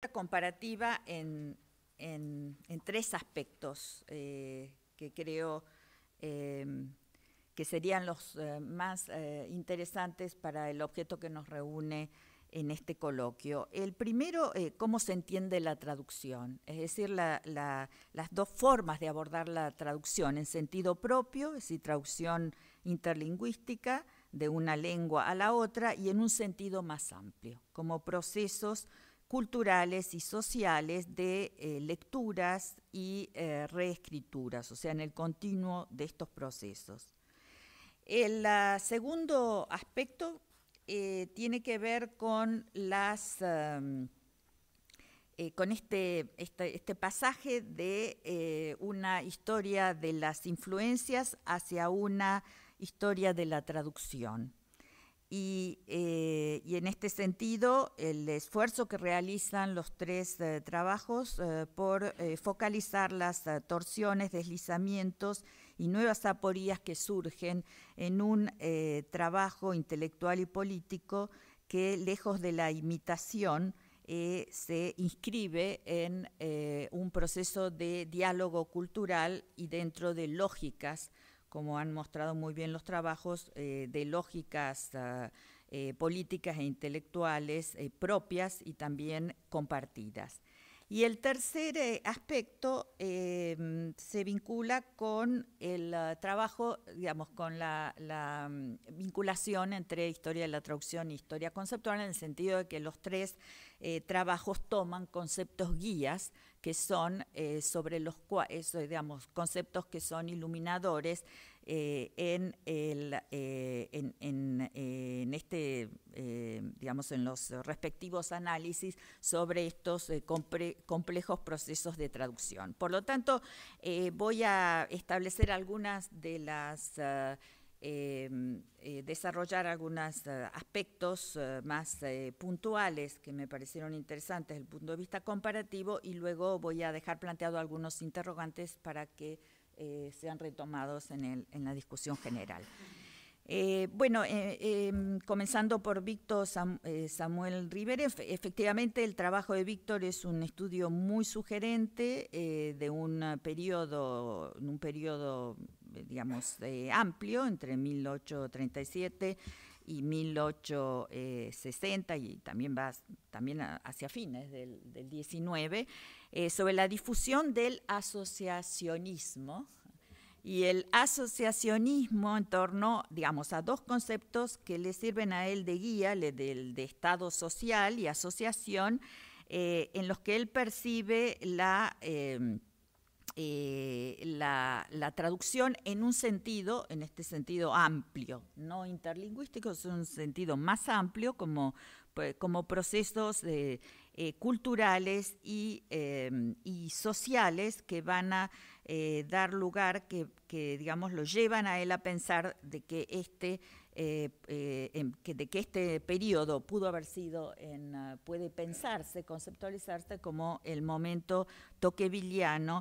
comparativa en tres aspectos que creo que serían los más interesantes para el objeto que nos reúne en este coloquio. El primero, cómo se entiende la traducción, es decir, las dos formas de abordar la traducción, en sentido propio, es decir, traducción interlingüística de una lengua a la otra, y en un sentido más amplio, como procesos culturales y sociales de lecturas y reescrituras, o sea, en el continuo de estos procesos. El segundo aspecto tiene que ver con con este pasaje de una historia de las influencias hacia una historia de la traducción. Y en este sentido, el esfuerzo que realizan los tres trabajos por focalizar las torsiones, deslizamientos y nuevas aporías que surgen en un trabajo intelectual y político que, lejos de la imitación, se inscribe en un proceso de diálogo cultural y dentro de lógicas, como han mostrado muy bien los trabajos, de lógicas políticas e intelectuales propias y también compartidas. Y el tercer aspecto se vincula con el trabajo, digamos, con la vinculación entre historia de la traducción y historia conceptual, en el sentido de que los tres trabajos toman conceptos guías que son sobre los cuales, digamos, conceptos que son iluminadores en digamos, en los respectivos análisis sobre estos complejos procesos de traducción. Por lo tanto, voy a establecer algunas de las desarrollar algunos aspectos más puntuales que me parecieron interesantes desde el punto de vista comparativo, y luego voy a dejar planteado algunos interrogantes para que sean retomados en la discusión general. Comenzando por Víctor Samuel Rivera, efectivamente el trabajo de Víctor es un estudio muy sugerente de un periodo digamos, amplio, entre 1837 y 1860, y también va hacia fines del 19, sobre la difusión del asociacionismo, y el asociacionismo en torno, digamos, a dos conceptos que le sirven a él de guía, de Estado social y asociación, en los que él percibe la traducción en un sentido, en este sentido amplio, no interlingüístico, es un sentido más amplio, como procesos culturales y sociales que van a dar lugar, que digamos lo llevan a él a pensar de que este periodo pudo haber sido, puede pensarse, conceptualizarse como el momento tocquevillano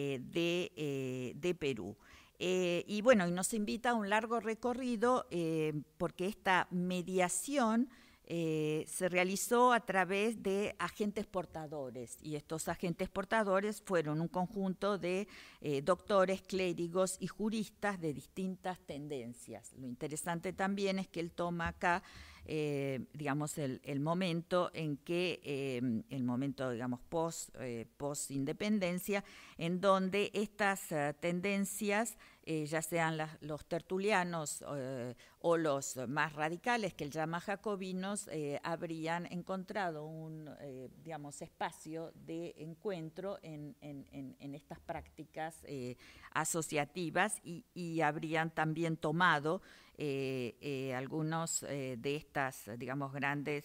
de Perú. Y bueno, y nos invita a un largo recorrido porque esta mediación se realizó a través de agentes portadores, y estos agentes portadores fueron un conjunto de doctores, clérigos y juristas de distintas tendencias. Lo interesante también es que él toma acá digamos, el momento en que, el momento, digamos, post-independencia, en donde estas tendencias, ya sean los tertulianos o los más radicales, que él llama jacobinos, habrían encontrado un, digamos, espacio de encuentro en estas prácticas asociativas, y habrían también tomado algunos de estas, digamos, grandes,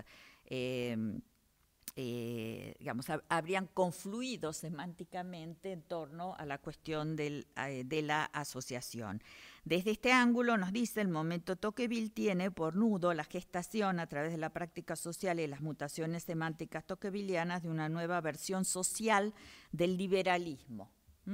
digamos, habrían confluido semánticamente en torno a la cuestión de la asociación. Desde este ángulo, nos dice, el momento Tocqueville tiene por nudo la gestación a través de la práctica social y las mutaciones semánticas tocquevillianas de una nueva versión social del liberalismo,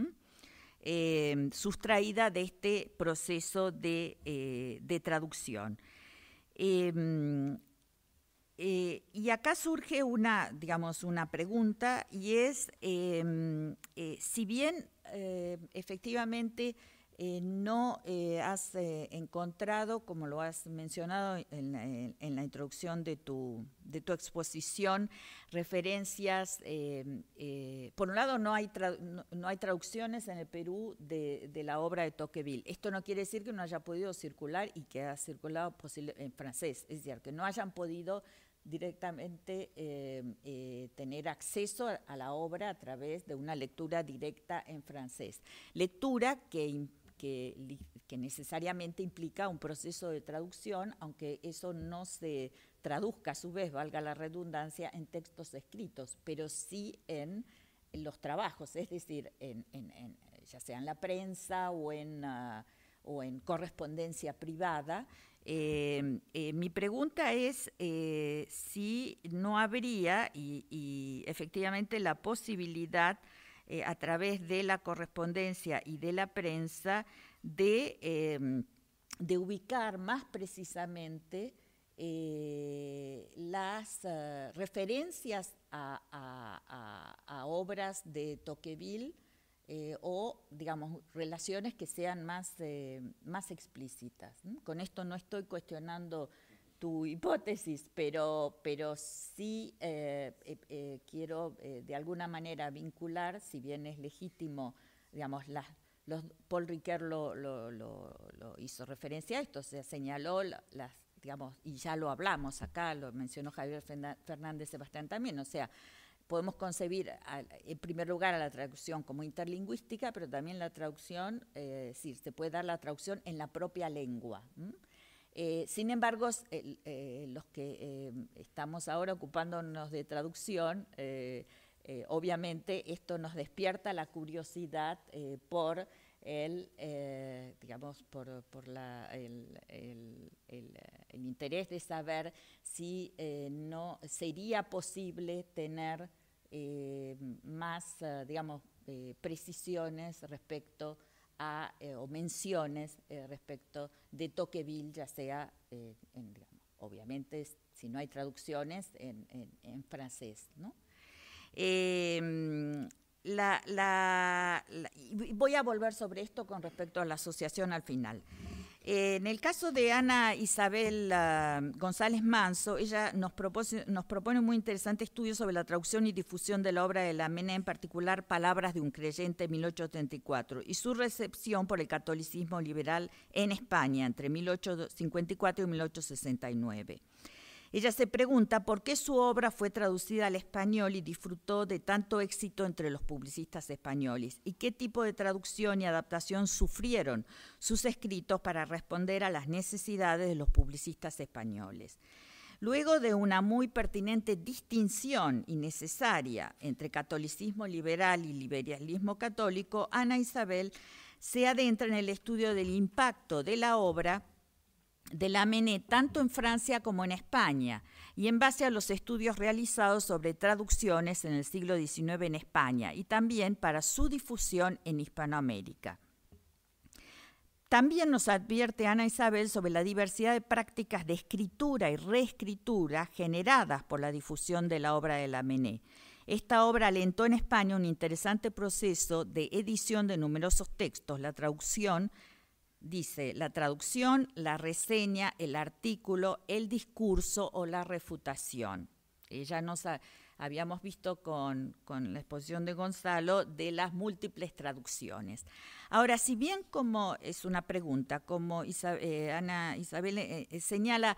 sustraída de este proceso de traducción. y acá surge una pregunta, y es, si bien efectivamente no has encontrado, como lo has mencionado en la introducción de tu exposición, referencias, por un lado no hay traducciones en el Perú de la obra de Tocqueville. Esto no quiere decir que no haya podido circular y que haya circulado en francés, es decir, que no hayan podido directamente tener acceso a la obra a través de una lectura directa en francés. Lectura que necesariamente implica un proceso de traducción, aunque eso no se traduzca a su vez, valga la redundancia, en textos escritos, pero sí en los trabajos, es decir, ya sea en la prensa o en correspondencia privada. Mi pregunta es si no habría, y efectivamente la posibilidad, a través de la correspondencia y de la prensa, de ubicar más precisamente las referencias a obras de Tocqueville, o, digamos, relaciones que sean más explícitas. Con esto no estoy cuestionando tu hipótesis, pero sí quiero de alguna manera vincular, si bien es legítimo, digamos, Paul Ricoeur lo hizo referencia a esto, se señaló digamos, y ya lo hablamos acá, lo mencionó Javier Fernández Sebastián también, o sea, podemos concebir, en primer lugar, a la traducción como interlingüística, pero también la traducción, sí, se puede dar la traducción en la propia lengua. Sin embargo, los que estamos ahora ocupándonos de traducción, obviamente esto nos despierta la curiosidad por digamos, por el interés de saber si no sería posible tener más, digamos, precisiones respecto a, o menciones respecto de Tocqueville, ya sea, digamos, obviamente, si no hay traducciones, en francés, ¿no? Voy a volver sobre esto con respecto a la asociación al final. En el caso de Ana Isabel González Manso, ella nos propone un muy interesante estudio sobre la traducción y difusión de la obra de Lamennais, en particular Palabras de un creyente, 1834, y su recepción por el catolicismo liberal en España entre 1854 y 1869. Ella se pregunta por qué su obra fue traducida al español y disfrutó de tanto éxito entre los publicistas españoles, y qué tipo de traducción y adaptación sufrieron sus escritos para responder a las necesidades de los publicistas españoles. Luego de una muy pertinente distinción y necesaria entre catolicismo liberal y liberalismo católico, Ana Isabel se adentra en el estudio del impacto de la obra de Lamennais tanto en Francia como en España, y en base a los estudios realizados sobre traducciones en el siglo XIX en España y también para su difusión en Hispanoamérica. También nos advierte Ana Isabel sobre la diversidad de prácticas de escritura y reescritura generadas por la difusión de la obra de Lamennais. Esta obra alentó en España un interesante proceso de edición de numerosos textos, la traducción, dice, la traducción, la reseña, el artículo, el discurso o la refutación. Ella nos habíamos visto con la exposición de Gonzalo de las múltiples traducciones. Ahora, si bien, como es una pregunta, como Ana Isabel señala,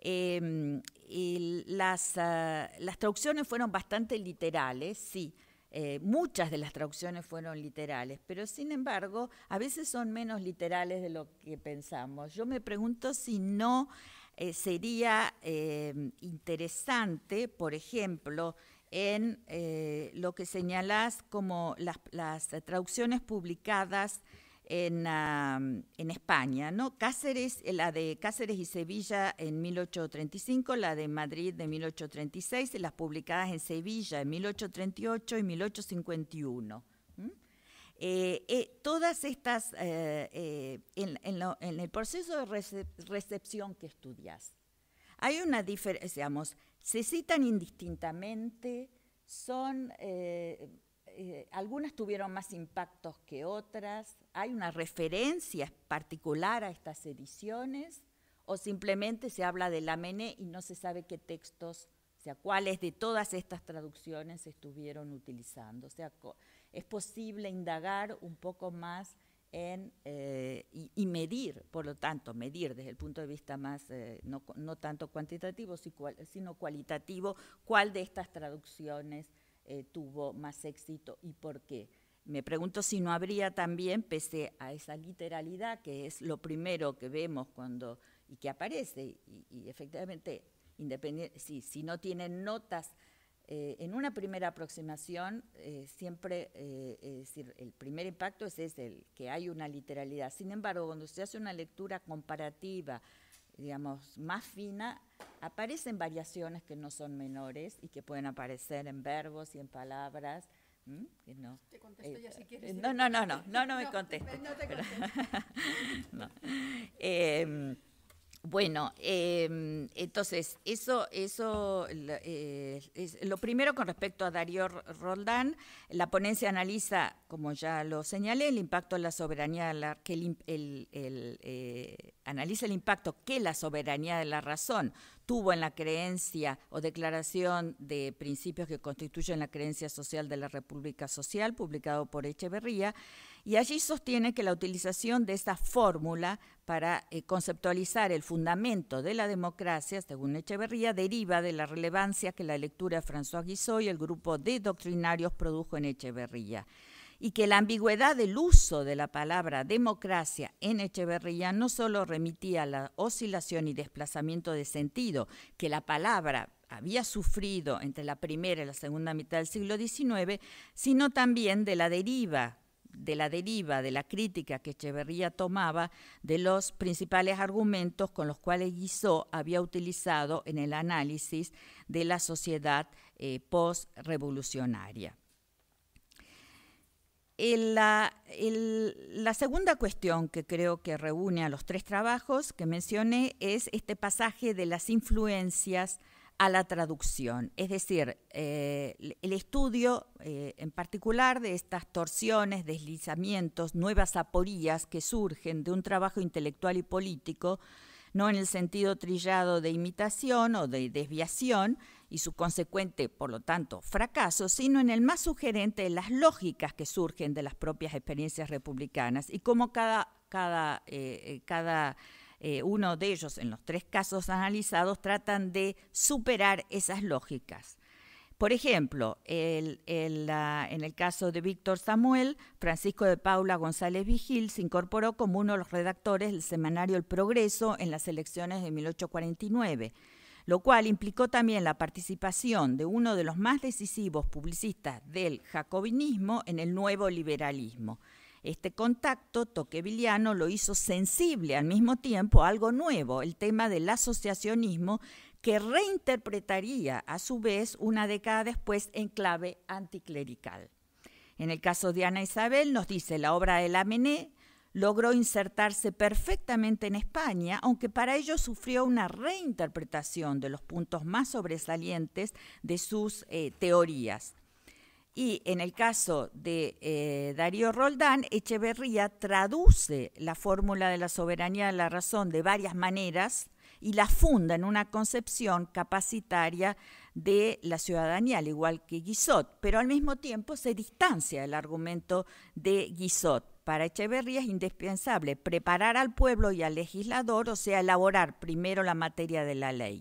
las traducciones fueron bastante literales, sí. Muchas de las traducciones fueron literales, pero sin embargo, a veces son menos literales de lo que pensamos. Yo me pregunto si no sería interesante, por ejemplo, en lo que señalás como las traducciones publicadas en España, ¿no? La de Cáceres y Sevilla en 1835, la de Madrid de 1836, y las publicadas en Sevilla en 1838 y 1851. Todas estas, en el proceso de recepción que estudias, Hay una diferencia, digamos, se citan indistintamente, algunas tuvieron más impactos que otras, hay una referencia particular a estas ediciones, o simplemente se habla de Lamennais y no se sabe qué textos, o sea, cuáles de todas estas traducciones se estuvieron utilizando. O sea, es posible indagar un poco más y medir, por lo tanto, medir desde el punto de vista más, no tanto cuantitativo, sino cualitativo, cuál de estas traducciones tuvo más éxito y por qué. Me pregunto si no habría también, pese a esa literalidad, que es lo primero que vemos y que aparece, y efectivamente, si no tienen notas, en una primera aproximación, siempre, es decir, el primer impacto es el que hay una literalidad. Sin embargo, cuando se hace una lectura comparativa, digamos, más fina, aparecen variaciones que no son menores y que pueden aparecer en verbos y en palabras. Que no. Te contesto ya si quieres. No me contestes. No te contesto. No. Bueno, entonces, eso es lo primero con respecto a Darío Roldán. La ponencia analiza, como ya lo señalé, el impacto de la soberanía, analiza el impacto que la soberanía de la razón tuvo en la creencia o declaración de principios que constituyen la creencia social de la República Social, publicado por Echeverría, y allí sostiene que la utilización de esta fórmula para conceptualizar el fundamento de la democracia, según Echeverría, deriva de la relevancia que la lectura de François Guizot y el grupo de doctrinarios produjo en Echeverría, y que la ambigüedad del uso de la palabra democracia en Echeverría no solo remitía a la oscilación y desplazamiento de sentido que la palabra había sufrido entre la primera y la segunda mitad del siglo XIX, sino también de la deriva de la crítica que Echeverría tomaba de los principales argumentos con los cuales Guizot había utilizado en el análisis de la sociedad post-revolucionaria. La segunda cuestión que creo que reúne a los tres trabajos que mencioné es este pasaje de las influencias a la traducción, es decir, el estudio en particular de estas torsiones, deslizamientos, nuevas aporías que surgen de un trabajo intelectual y político, no en el sentido trillado de imitación o de desviación y su consecuente, por lo tanto, fracaso, sino en el más sugerente de las lógicas que surgen de las propias experiencias republicanas y cómo cada uno de ellos, en los tres casos analizados, tratan de superar esas lógicas. Por ejemplo, en el caso de Víctor Samuel, Francisco de Paula González Vigil se incorporó como uno de los redactores del semanario El Progreso en las elecciones de 1849, lo cual implicó también la participación de uno de los más decisivos publicistas del jacobinismo en el nuevo liberalismo. Este contacto tocqueviliano lo hizo sensible al mismo tiempo a algo nuevo, el tema del asociacionismo, que reinterpretaría a su vez una década después en clave anticlerical. En el caso de Ana Isabel, nos dice, la obra de Lamennais logró insertarse perfectamente en España, aunque para ello sufrió una reinterpretación de los puntos más sobresalientes de sus teorías. Y en el caso de Darío Roldán, Echeverría traduce la fórmula de la soberanía de la razón de varias maneras y la funda en una concepción capacitaria de la ciudadanía, al igual que Guizot, pero al mismo tiempo se distancia del argumento de Guizot. Para Echeverría es indispensable preparar al pueblo y al legislador, o sea, elaborar primero la materia de la ley.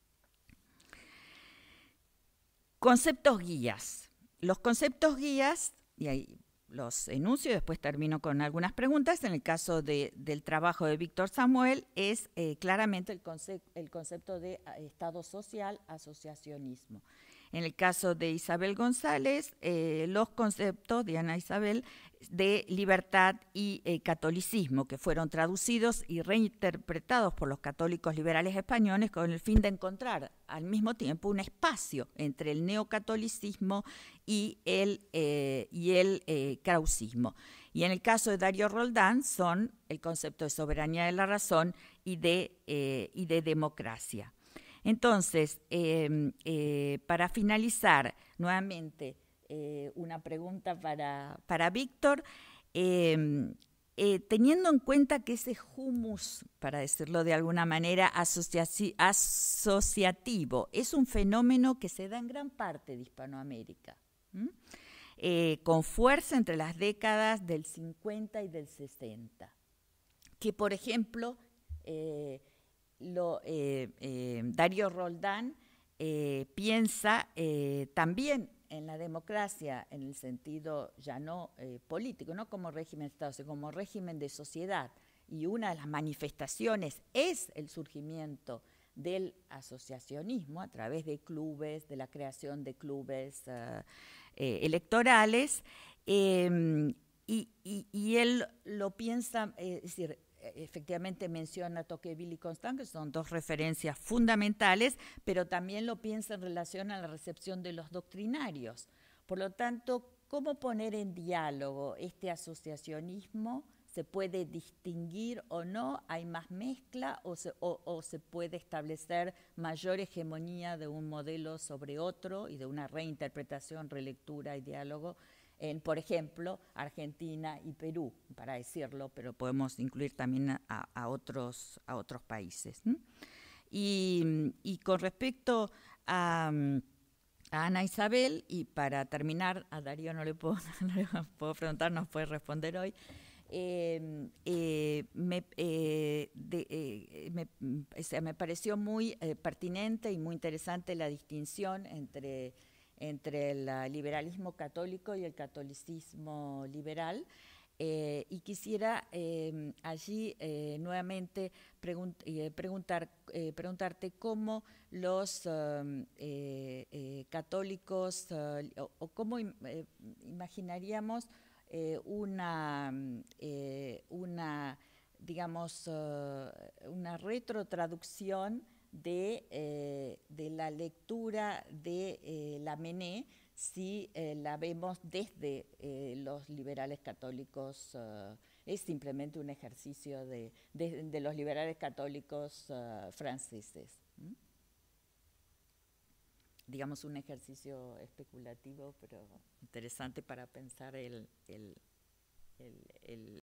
Conceptos guías. Los conceptos guías, y ahí los enuncio y después termino con algunas preguntas. En el caso del trabajo de Víctor Samuel es claramente el concepto de Estado social, asociacionismo. En el caso de Isabel González, los conceptos de Ana Isabel de libertad y catolicismo, que fueron traducidos y reinterpretados por los católicos liberales españoles con el fin de encontrar al mismo tiempo un espacio entre el neocatolicismo y el krausismo. Y en el caso de Darío Roldán son el concepto de soberanía de la razón y de democracia. Entonces, para finalizar, nuevamente, una pregunta para Víctor. Teniendo en cuenta que ese humus, para decirlo de alguna manera, asociativo, es un fenómeno que se da en gran parte de Hispanoamérica, con fuerza entre las décadas del 50 y del 60, que por ejemplo Darío Roldán piensa también en la democracia en el sentido ya no político, no como régimen de Estado, sino como régimen de sociedad. Y una de las manifestaciones es el surgimiento del asociacionismo a través de clubes, de la creación de clubes electorales, y él lo piensa, es decir, efectivamente menciona Tocqueville y Constant, que son dos referencias fundamentales, pero también lo piensa en relación a la recepción de los doctrinarios. Por lo tanto, ¿cómo poner en diálogo este asociacionismo? ¿Se puede distinguir o no? ¿Hay más mezcla o se puede establecer mayor hegemonía de un modelo sobre otro y de una reinterpretación, relectura y diálogo en, por ejemplo, Argentina y Perú, para decirlo, pero podemos incluir también a otros países? Y con respecto a Ana Isabel, y para terminar, a Darío no le puedo preguntar, nos puede responder hoy. Me pareció muy pertinente y muy interesante la distinción entre el liberalismo católico y el catolicismo liberal. Y quisiera allí nuevamente preguntarte cómo los católicos o cómo imaginaríamos digamos, una retrotraducción de la lectura de Lamennais, si la vemos desde los liberales católicos. Es simplemente un ejercicio de los liberales católicos franceses. Digamos, un ejercicio especulativo, pero interesante para pensar el